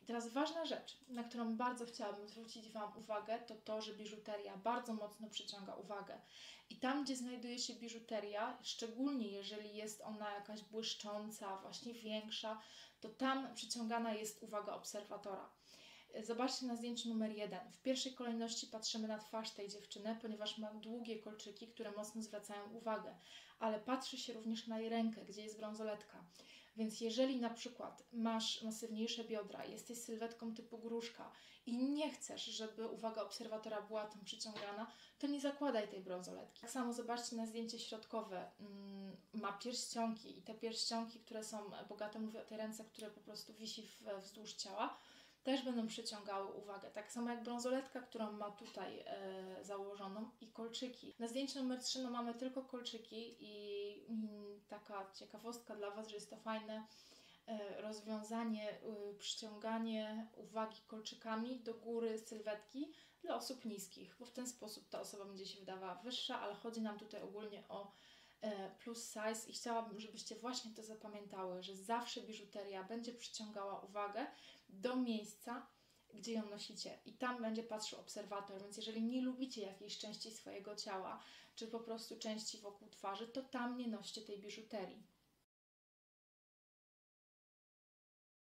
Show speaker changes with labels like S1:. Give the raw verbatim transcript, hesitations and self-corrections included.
S1: I teraz ważna rzecz, na którą bardzo chciałabym zwrócić Wam uwagę, to to, że biżuteria bardzo mocno przyciąga uwagę. I tam, gdzie znajduje się biżuteria, szczególnie jeżeli jest ona jakaś błyszcząca, właśnie większa, to tam przyciągana jest uwaga obserwatora. Zobaczcie na zdjęciu numer jeden. W pierwszej kolejności patrzymy na twarz tej dziewczyny, ponieważ ma długie kolczyki, które mocno zwracają uwagę, ale patrzy się również na jej rękę, gdzie jest brązoletka. Więc jeżeli na przykład masz masywniejsze biodra, jesteś sylwetką typu gruszka i nie chcesz, żeby uwaga obserwatora była tam przyciągana, to nie zakładaj tej brązoletki. Tak samo zobaczcie na zdjęcie środkowe. Ma pierścionki i te pierścionki, które są bogate, mówię o tej ręce, które po prostu wisi wzdłuż ciała, też będą przyciągały uwagę. Tak samo jak brązoletka, którą ma tutaj e, założoną i kolczyki. Na zdjęciu numer trzy no, mamy tylko kolczyki i, i taka ciekawostka dla Was, że jest to fajne e, rozwiązanie, e, przyciąganie uwagi kolczykami do góry sylwetki dla osób niskich, bo w ten sposób ta osoba będzie się wydawała wyższa, ale chodzi nam tutaj ogólnie o plus size i chciałabym, żebyście właśnie to zapamiętały, że zawsze biżuteria będzie przyciągała uwagę do miejsca, gdzie ją nosicie i tam będzie patrzył obserwator, więc jeżeli nie lubicie jakiejś części swojego ciała, czy po prostu części wokół twarzy, to tam nie noście tej biżuterii.